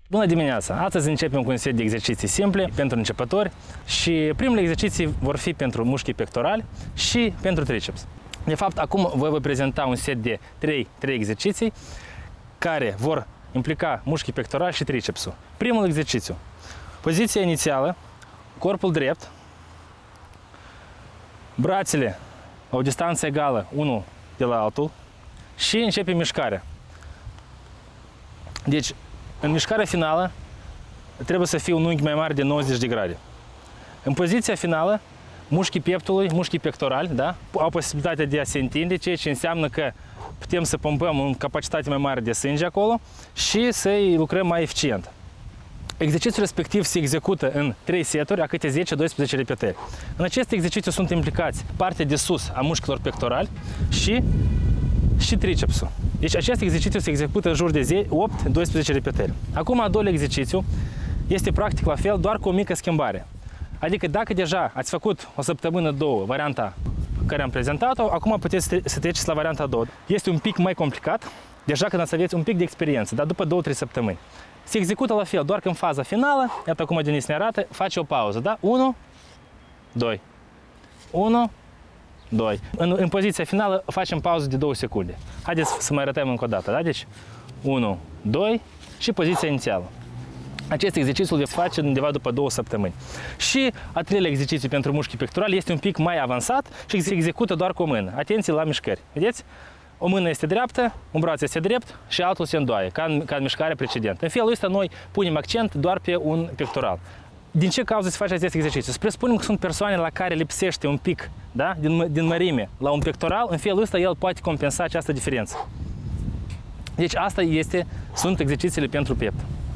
Bună dimineața! Astăzi începem cu un set de exerciții simple pentru începători și primele exerciții vor fi pentru mușchii pectorali și pentru triceps. De fapt, acum vă voi prezenta un set de 3 exerciții care vor implica mușchii pectorali și tricepsul. Primul exercițiu. Poziția inițială, corpul drept, brațele la o distanță egală unul de la altul și începe mișcarea. Deci, în mișcarea finală trebuie să fie un unghi mai mare de 90 de grade. În poziția finală, mușchii pieptului, mușchii pectorali, da, au posibilitatea de a se întinde, ceea ce înseamnă că putem să pompăm în capacitate mai mare de sânge acolo și să-i lucrăm mai eficient. Exercițiul respectiv se execută în 3 seturi, a câte 10-12 repetări. În acest exercițiu sunt implicați partea de sus a mușchilor pectorali și tricepsul. Deci acest exercițiu se execută în jur de 8-12 repetări. Acum, al doilea exercițiu este practic la fel, doar cu o mică schimbare. Adică dacă deja ați făcut o săptămână, două, varianta care am prezentat-o, acum puteți să treceți la varianta a doua. Este un pic mai complicat, deja când ați aveți un pic de experiență, dar după 2-3 săptămâni. Se execută la fel, doar că în faza finală, iată acum Denis ne arată, face o pauză, da? 1, 2, 1, 2. În poziția finală facem pauză de 2 secunde. Haideți să mai arătăm încă o dată, da? Deci 1, 2 și poziția inițială. Acest exercițiu îl veți face undeva după 2 săptămâni. Și a treilea exercițiu pentru mușchii pectorali este un pic mai avansat și se execută doar cu o mână. Atenție la mișcări. Vedeți? O mână este dreaptă, un braț este drept și altul se îndoaie, ca în mișcarea precedentă. În felul ăsta noi punem accent doar pe un pectoral. Din ce cauză se face acest exercițiu? Să presupunem că sunt persoane la care lipsește un pic, da, din mărime la un pectoral, în felul ăsta el poate compensa această diferență. Deci asta sunt exercițiile pentru piept.